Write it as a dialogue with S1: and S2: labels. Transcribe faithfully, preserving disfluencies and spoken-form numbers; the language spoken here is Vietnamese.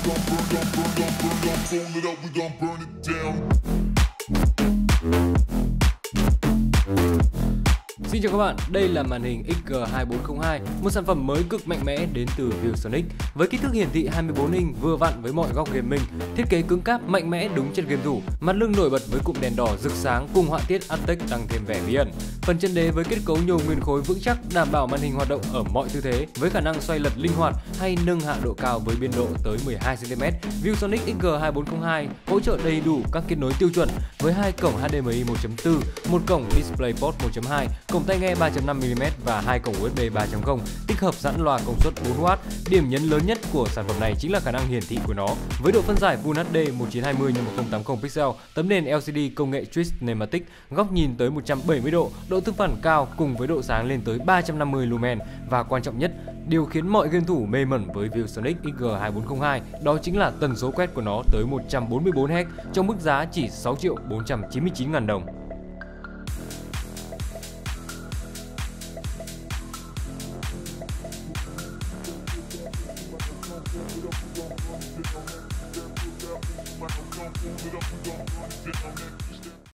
S1: Xin chào các bạn, đây là màn hình X G hai bốn không hai, một sản phẩm mới cực mạnh mẽ đến từ ViewSonic. Với kích thước hiển thị hai mươi bốn inch vừa vặn với mọi góc gaming, thiết kế cứng cáp mạnh mẽ đúng chân game thủ, mặt lưng nổi bật với cụm đèn đỏ rực sáng cùng họa tiết Aztec tăng thêm vẻ bí ẩn. Phần chân đế với kết cấu nhôm nguyên khối vững chắc đảm bảo màn hình hoạt động ở mọi tư thế với khả năng xoay lật linh hoạt hay nâng hạ độ cao với biên độ tới mười hai xăng ti mét. ViewSonic X G hai bốn không hai hỗ trợ đầy đủ các kết nối tiêu chuẩn với hai cổng H D M I một chấm bốn, một cổng DisplayPort một chấm hai, cổng tai nghe ba chấm năm mi li mét và hai cổng U S B ba chấm không, tích hợp sẵn loa công suất bốn oát. Điểm nhấn lớn nhất của sản phẩm này chính là khả năng hiển thị của nó. Với độ phân giải Full H D một chín hai không nhân một không tám không pixel, tấm nền L C D công nghệ Twist Nematic, góc nhìn tới một trăm bảy mươi độ, độ tương phản cao cùng với độ sáng lên tới ba trăm năm mươi lumen và quan trọng nhất, điều khiến mọi game thủ mê mẩn với ViewSonic X G hai bốn không hai đó chính là tần số quét của nó tới một trăm bốn mươi bốn héc trong mức giá chỉ sáu triệu bốn trăm chín mươi chín ngàn đồng.